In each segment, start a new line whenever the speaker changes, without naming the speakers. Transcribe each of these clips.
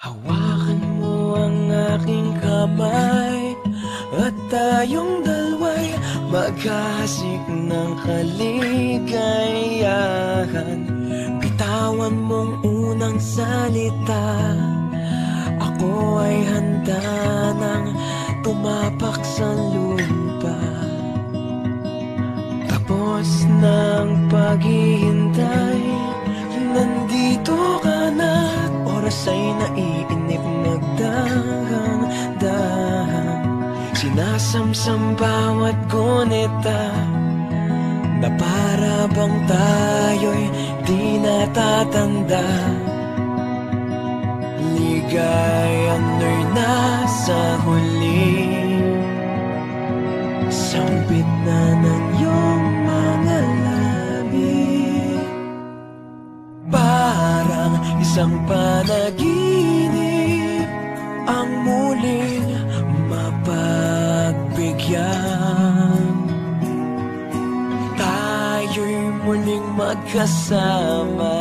Hawakan mo ang aking kamay at tayong dalawa'y maghahasik ng kaligayahan. Bitawan mong unang salita, ako ay handa nang tumapak sa lupa. Tapos ng paghihintay, nandito ka na. Oras ay naiinip, nagdahan-dahan. Sinasamsam bawat gunita na para bang tayo'y di natatanda. Ligayan mo'y nasa huli, sambit na ng iyong mga labi. Parang isang panaginip ang muling mapagbigyan. Tayo'y muling magkasama,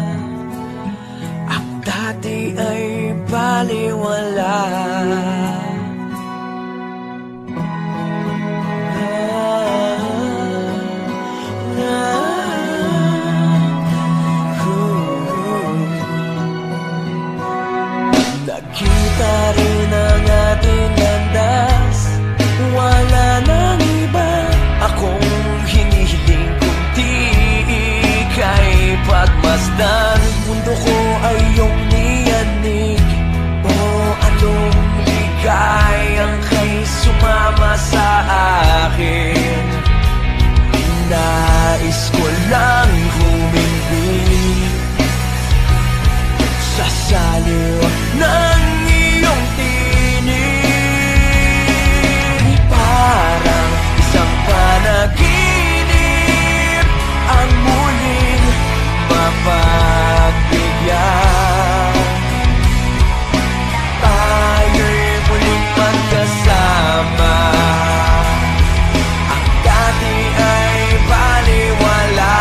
ang dati ay baliwala. Nakita rin ang ating landas, wala nang iba akong hinihiling kundi ika'y pagmasdan. Mundo ko ay iyong niyanig, o anong ligayang kay sumama sa akin. Nais ko lang humingi sa saliw ng iyong tinig. Parang isang panaginip ang muling mapagbigyan. Tayo'y muling magkasama, ang dati ay baliwala.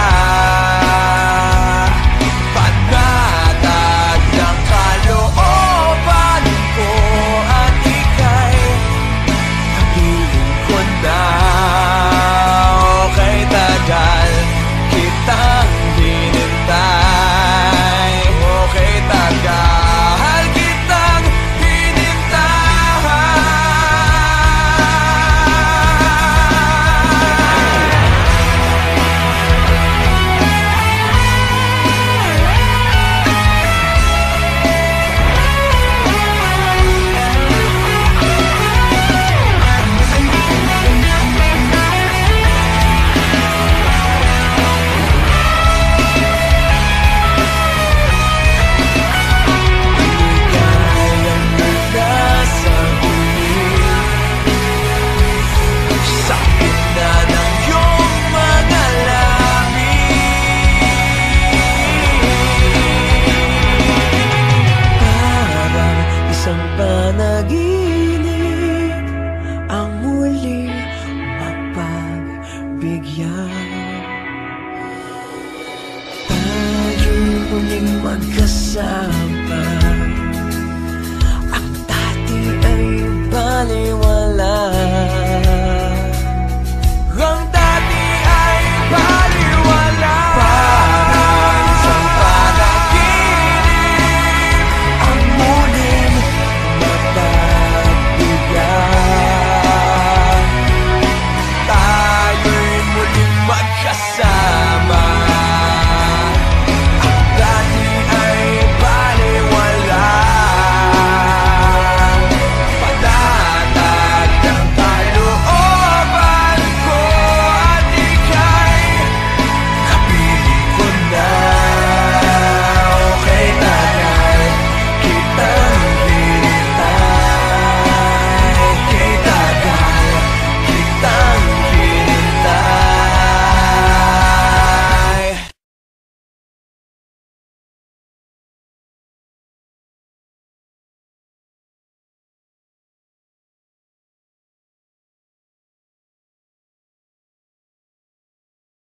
Kitang hinintay, okay tagal kitang hinintay. Panaginip ang muli mapagbigyan. Tayo'y muling magkasama, ang dati ay baliwala.